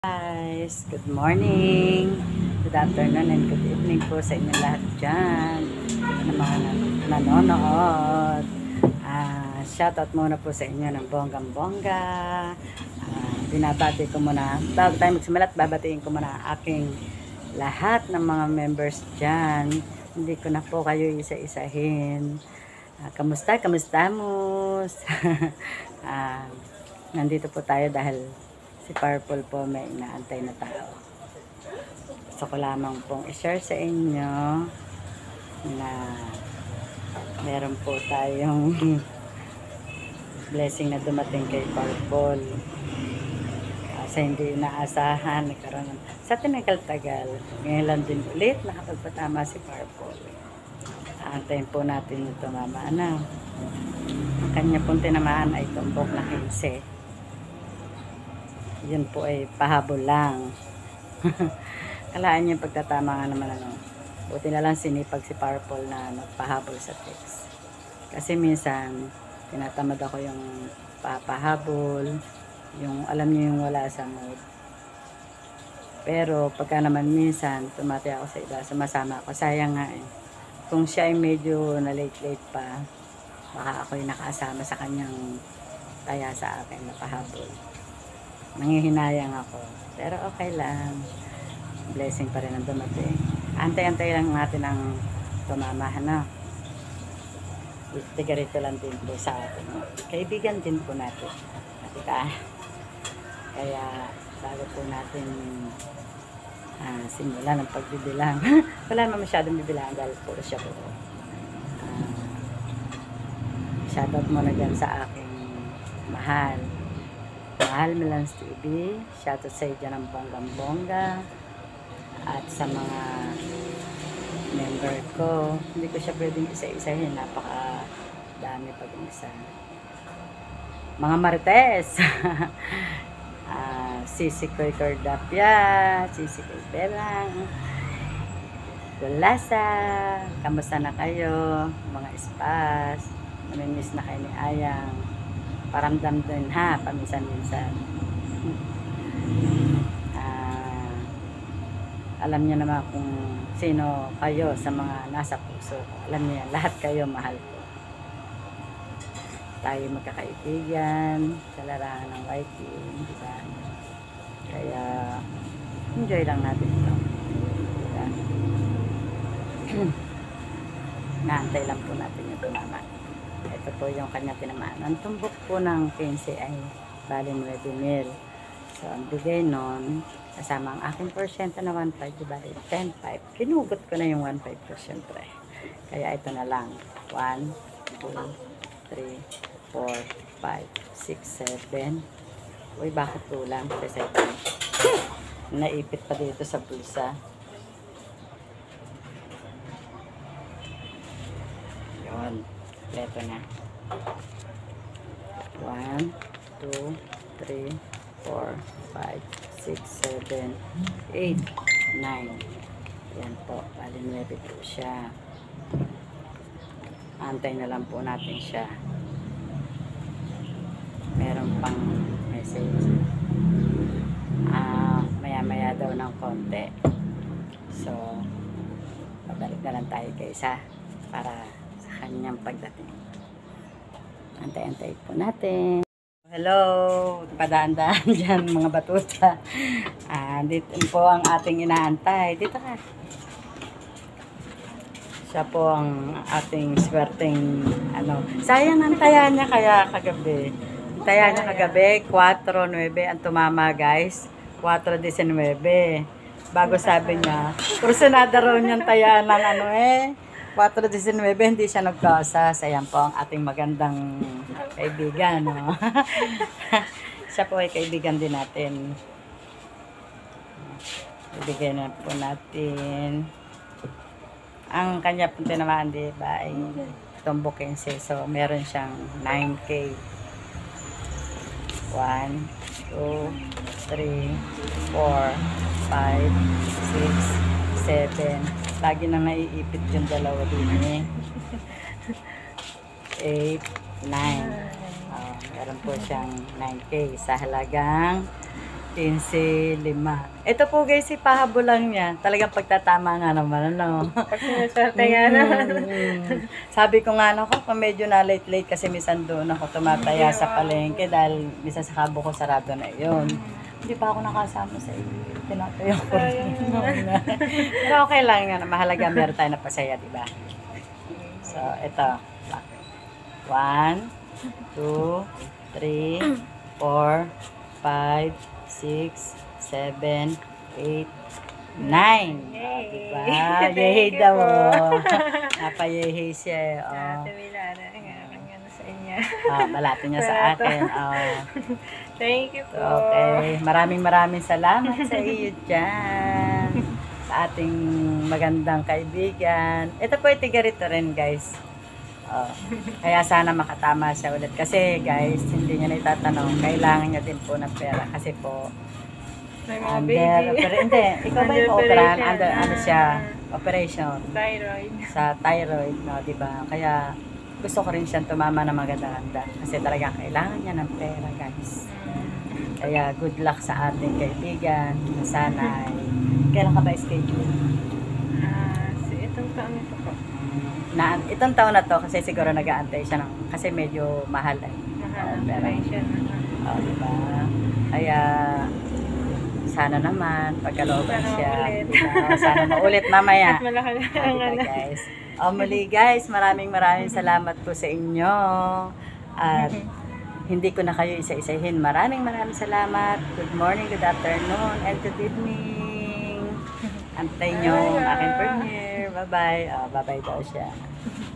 Guys, good morning, good afternoon, and good evening po sa inyo lahat dyan na mga nanonood. Shoutout muna po sa inyo ng bonggang-bongga. Binabati ko muna, bago tayo magsimulat, babatiin ko muna ang aking lahat ng mga members dyan. Hindi ko na po kayo isa-isahin. Kamusta mus? Nandito po tayo dahil si Purple po may inaantay na tao. Gusto ko lamang pong i-share sa inyo na meron po tayong blessing na dumating kay Purple. Sa hindi inaasahan, nagkaroon sa tinagal-tagal. Ngayon lang din ulit nakapagpatama si Purple. Aantayin po natin ito mama. Ang kanya pong tinamaan ay tumbok na 15. Yun po ay pahabol lang. Kalaan niyo yung pagtatama nga naman Buti na lang sinipag si Purple na nagpahabol sa text. Kasi minsan tinatamad ako yung papahabol, yung alam niyo yung wala sa mood. Pero pagka naman minsan tumati ako sa iba, sumasama ako. Sayang nga eh. Kung siya ay medyo na late pa, baka ako'y nakasama sa kanyang taya sa akin na pahabol. Nangihinayang ako. Pero okay lang. Blessing pa rin ang dumating. Antay-antay lang natin ang tumamahan na. Tigarito lang din po sa atin. Kaibigan din po natin. Kaya bago po natin simulan ng pagbibilang. Wala naman masyadong bibilang dahil puro siya po. Shoutout muna dyan sa aking mahal Melans TV. Shoutout sa iyo dyan ng bonggang-bongga. At sa mga member ko, hindi ko siya pwedeng isa-isahin. Napaka dami pag-isa. Mga Marites. Sisi Koy Cordapia, Sisi Koy Belang, Gulasa, kamusta na kayo? Mga espas, namimiss na kayo ni Ayang. Paramdam din ha, paminsan-minsan. Alam niyo naman kung sino kayo sa mga nasa puso ko. Alam niyo yan, lahat kayo mahal ko. Tayo magkakaibigan sa larangan ng YT, di ba? Kaya enjoy lang natin ito. Diba? Naantay lang po natin yung tumama. Ito po yung kanya tinamaan. Ang tumbok po ng 15 ay bali 9,000. So, ang bigay nun, kasama ang aking porsyento na 1.5, diba? 10.5. Kinugot ko na yung 1.5 syempre. Kaya ito na lang. 1, 2, 3, 4, 5, 6, 7. Uy, bakit 2 lang? Kasi naipit pa dito sa bulsa. Yun. Leto na. 1, 2, 3, 4, 5, 6, 7, 8, 9. Yan po. Bali 9 po siya. Antay na lang po natin siya. Meron pang message. Maya-maya daw ng konti. So, pabalik na lang tayo kay isa para sa kanyang pagdating. Antay-antay po natin. Hello, padaan-daan dyan mga batuta. Dito po ang ating inaantay. Dito ka. Siya po ang ating swerteng sayang ang taya niya kaya kagabi. Taya niya kagabi 4.9 ang tumama guys. 4.19. Bago sabi niya, kursunada raw niyang taya ng 4.19 hindi siya nagkasa. Ayan po ang ating magandang kaibigan. No? Siya po ay kaibigan din natin. Ibigay na po natin. Ang kanya po tinamaan, diba, ay tumbok 15. So, meron siyang 9K. 1, 2, 3, 4, 5, 6, 7. Lagi na naiipit yung dalawa din eh. 8, 9. Meron po siyang 9K sa halagang 15, 5. Ito po guys, si pahabol lang niya. Talagang pagtatama nga naman, ano. Pag sinaswerte nga naman. Sabi ko nga, ako, kung medyo na late kasi minsan doon ako tumataya sa palengke dahil minsan sa kabo ko sarado na yun. Hindi pa ako nakasama sa iyo. Tinatayo ko rin. Pero okay lang yan. Mahalaga meron tayo na pasaya, di ba? So, ito. 1, 2, 3, 4, 5, 6, 7, 8, 9. Diba? Yay daw. Napayehe siya. Ate Milana, ang ano sa inyo. Malapit niya sa akin. Thank you po. Okay. Maraming salamat sa iyo dyan. Sa ating magandang kaibigan. Ito po itigarito rin guys. Kaya sana makatama siya ulit. Kasi guys, hindi niya na itatanong. Kailangan niya din po ng pera. Kasi po, May mga baby. hindi. Ikaw ba yung operahan? Operation. Ano siya? Operation. Thyroid. Sa thyroid, no, di ba? Kaya gusto ko rin siyang tumama na maganda-ganda. Kasi talaga kailangan niya ng pera, guys. Kaya good luck sa ating kaibigan. Sana ay... Kailan ka ba schedule? Itong taon ito po. Itong taon na to kasi siguro nag-aantay siya ng... Kasi medyo mahal eh. Mahal ang operation. Di ba? Kaya... Sana naman, pagkalooban Sana siya. ulit. Diba? Sana maulit mamaya. At malaki na ang Diba, ano. guys? Muli guys, maraming salamat po sa inyo. At hindi ko na kayo isa-isahin. Maraming salamat. Good morning, good afternoon, and good evening. Antay nyo ang aking premiere. Bye-bye. Bye-bye daw siya.